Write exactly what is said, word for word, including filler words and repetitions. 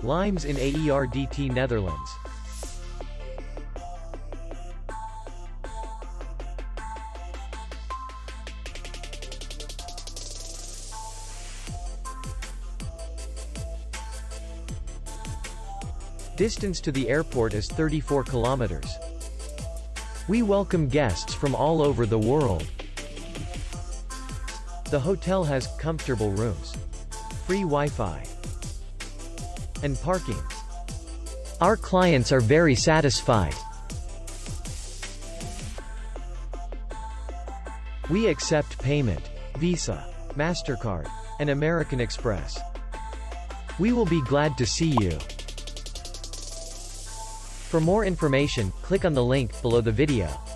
Limes in Aerdt, Netherlands. Distance to the airport is thirty-four kilometers. We welcome guests from all over the world. The hotel has comfortable rooms, free Wi-Fi, and parking. Our clients are very satisfied. We accept payment, Visa, MasterCard, and American Express. We will be glad to see you. For more information, click on the link below the video.